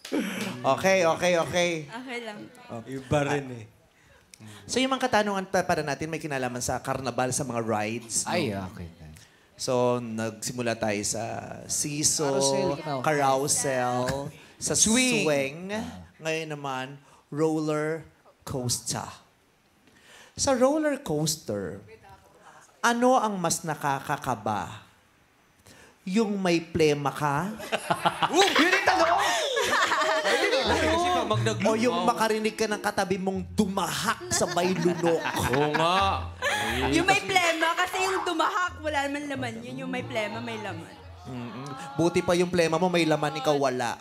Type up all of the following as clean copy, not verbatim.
Okay. Okay lang. Iba rin eh. So yung mga katanungan para natin may kinalaman sa karnabal, sa mga rides. No? Ay, okay. So, nagsimula tayo sa seesaw, Carousel. carousel, sa Swing. swing. Ngayon naman, roller coaster. Sa roller coaster, ano ang mas nakakakaba? Yung may plema ka? Yun yung tanong! Kasi pag O yung makarinig ka ng katabi mong dumahak sa may lunok? Oo nga. Yung may plema, kasi yung dumahak, wala naman laman yun. Yung may plema, may laman. Buti pa yung plema mo, may laman, ikaw wala.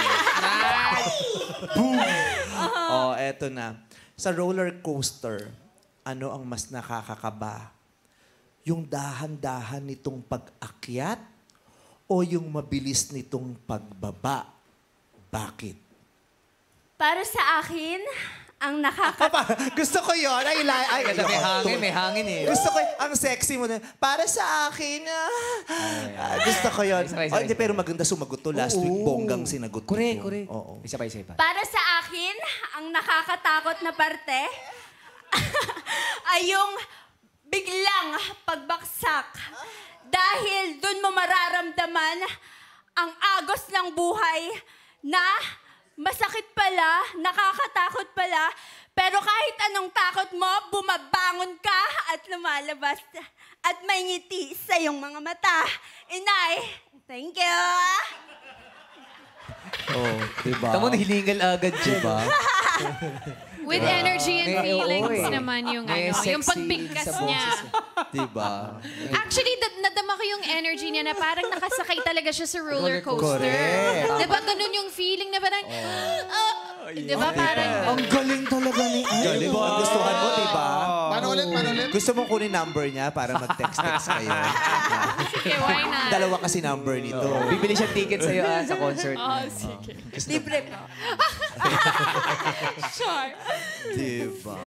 Boom! Oh, eto na. Sa roller coaster, ano ang mas nakakakaba? Yung dahan-dahan nitong pag-akyat o yung mabilis nitong pagbaba? Bakit? Para sa akin, ang Gusto ko yun. Ay, Kasi may hangin eh. Gusto ko, ang sexy mo na. Para sa akin, gusto ko yun. Isa. Oh, hindi, pero maganda sumagot to. Last week, bonggang sinagot mo. Correct. Oo. Isa pa. Para sa akin, ang nakakatakot na parte ay yung biglang pagbaksak. Dahil dun mo mararamdaman ang agos ng buhay na masakit pala, nakakatakot pala, pero kahit anong takot mo, bumabangon ka at lumalabas at may ngiti sa iyong mga mata. Inay, thank you! Oh, diba? Tamo hilingal agad, diba? With energy and May- feelings oo eh. naman yung May yung sexy pagbigkas sa niya. Diba? Actually, nadama ko yung energy niya na parang nakasakay talaga siya sa roller coaster. Correct. Diba ganun yung feeling na parang, diba parang, Ang galing talaga ni Ay. Galing mo. Gustuhan mo, diba? Paano ulit? Gusto mo kunin number niya para mag-text-text kayo? okay, why not? Dalawa kasi number nito. Bibili siya ticket sa'yo sa concert. Oh, sige. Libre pa. Sure. Diba?